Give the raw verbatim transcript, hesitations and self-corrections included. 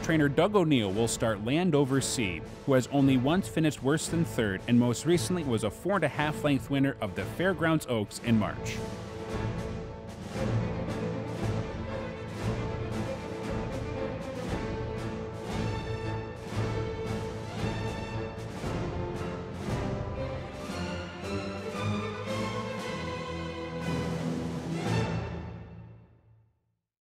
trainer Doug O'Neill will start Landover Sea, who has only once finished worse than third and most recently was a four and a half length winner of the Fairgrounds Oaks in March.